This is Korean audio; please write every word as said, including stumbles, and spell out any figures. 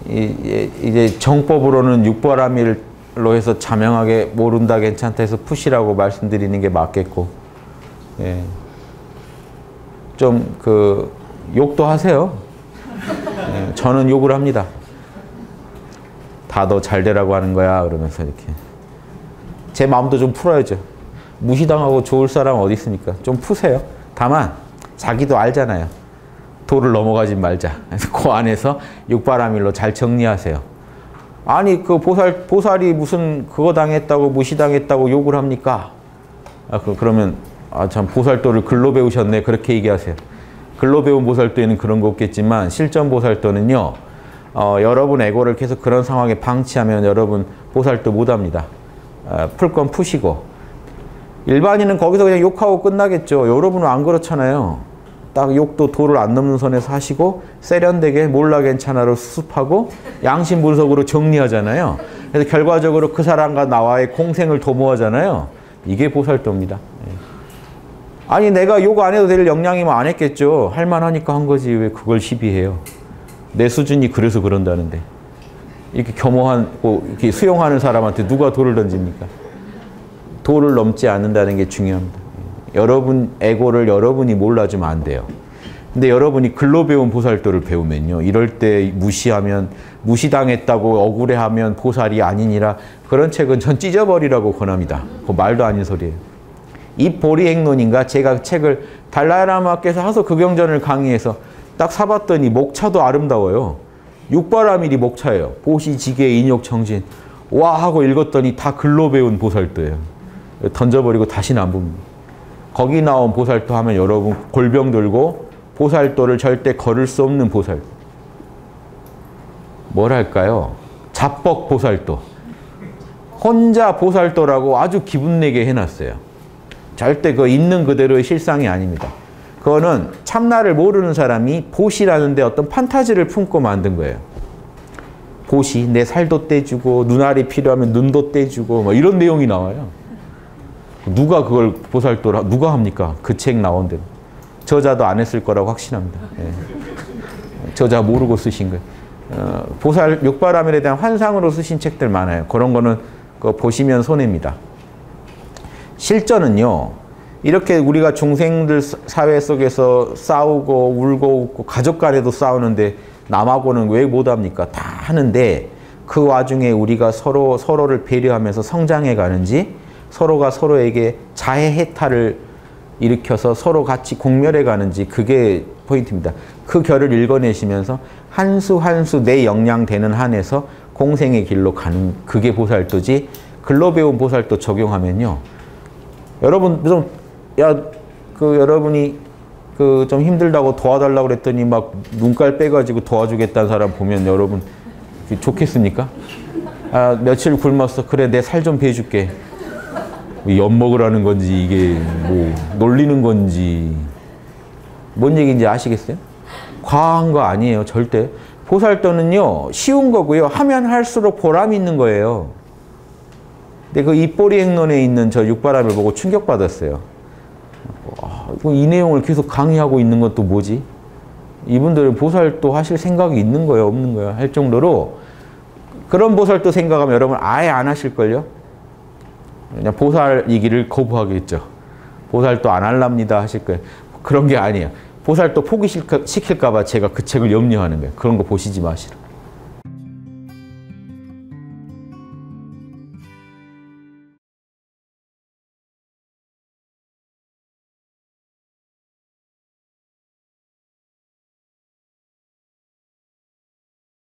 이제 정법으로는 육바라밀로 해서 자명하게 모른다 괜찮다 해서 푸시라고 말씀드리는 게 맞겠고, 예. 좀 그 욕도 하세요. 예. 저는 욕을 합니다. 다 너 잘 되라고 하는 거야 그러면서 이렇게 제 마음도 좀 풀어야죠. 무시당하고 좋을 사람 어디 있습니까? 좀 푸세요. 다만 자기도 알잖아요. 도를 넘어가지 말자. 그래서 그 안에서 육바라밀로 잘 정리하세요. 아니 그 보살, 보살이 무슨 그거 당했다고 무시당했다고 욕을 합니까? 아, 그, 그러면 아, 참 보살도를 글로 배우셨네 그렇게 얘기하세요. 글로 배운 보살도에는 그런 거 없겠지만 실전 보살도는요. 어, 여러분 에고를 계속 그런 상황에 방치하면 여러분 보살도 못합니다. 어, 풀 건 푸시고. 일반인은 거기서 그냥 욕하고 끝나겠죠. 여러분은 안 그렇잖아요. 딱 욕도 도를 안 넘는 선에서 하시고 세련되게 몰라 괜찮아로 수습하고 양심 분석으로 정리하잖아요. 그래서 결과적으로 그 사람과 나와의 공생을 도모하잖아요. 이게 보살도입니다. 아니 내가 욕 안 해도 될 역량이면 안 했겠죠. 할만하니까 한 거지 왜 그걸 시비해요. 내 수준이 그래서 그런다는데. 이렇게 겸허하고 이렇게 수용하는 사람한테 누가 돌을 던집니까? 도를 넘지 않는다는 게 중요합니다. 여러분 에고를 여러분이 몰라주면 안 돼요. 근데 여러분이 글로 배운 보살도를 배우면요. 이럴 때 무시하면 무시당했다고 억울해하면 보살이 아니니라 그런 책은 전 찢어버리라고 권합니다. 그 말도 아닌 소리예요. 이 보리행론인가 제가 책을 달라이라마께서 하소 극영전을 강의해서 딱 사봤더니 목차도 아름다워요. 육바라밀이 목차예요. 보시지계 인욕청진. 와 하고 읽었더니 다 글로 배운 보살도예요. 던져버리고 다시는 안 봅니다. 거기 나온 보살도 하면 여러분 골병 들고 보살도를 절대 걸을 수 없는 보살도. 뭐랄까요? 잡벅 보살도. 혼자 보살도라고 아주 기분 내게 해놨어요. 절대 그 있는 그대로의 실상이 아닙니다. 그거는 참나를 모르는 사람이 보시라는데 어떤 판타지를 품고 만든 거예요. 보시, 내 살도 떼주고 눈알이 필요하면 눈도 떼주고 뭐 이런 내용이 나와요. 누가 그걸 보살도라 누가 합니까? 그 책 나온 대로. 저자도 안 했을 거라고 확신합니다. 예. 저자 모르고 쓰신 거예요. 어, 보살 육바라밀에 대한 환상으로 쓰신 책들 많아요. 그런 거는 그거 보시면 손해입니다. 실전은요. 이렇게 우리가 중생들 사회 속에서 싸우고 울고 웃고 가족 간에도 싸우는데 남하고는 왜 못합니까? 다 하는데 그 와중에 우리가 서로 서로를 배려하면서 성장해 가는지 서로가 서로에게 자해 해탈을 일으켜서 서로 같이 공멸해 가는지 그게 포인트입니다. 그 결을 읽어내시면서 한 수 한 수 내 역량 되는 한에서 공생의 길로 가는 그게 보살도지 글로 배운 보살도 적용하면요. 여러분 좀 야 그 여러분이 그 좀 힘들다고 도와달라고 그랬더니 막 눈깔 빼가지고 도와주겠다는 사람 보면 여러분 좋겠습니까? 아 며칠 굶었어. 그래 내 살 좀 빼줄게. 엿먹으라는 건지 이게 뭐 놀리는 건지 뭔 얘기인지 아시겠어요? 과한 거 아니에요. 절대. 보살도는요. 쉬운 거고요. 하면 할수록 보람이 있는 거예요. 근데 그 입보리 행론에 있는 저 육바라밀 보고 충격받았어요. 아, 이 내용을 계속 강의하고 있는 것도 뭐지? 이분들은 보살도 하실 생각이 있는 거예요? 없는 거예요? 할 정도로 그런 보살도 생각하면 여러분 아예 안 하실걸요? 그냥 보살이기를 거부하겠죠. 보살도 안 할랍니다 하실 거예요. 그런 게 아니에요. 보살도 포기시킬까 봐 제가 그 책을 염려하는 거예요. 그런 거 보시지 마시라.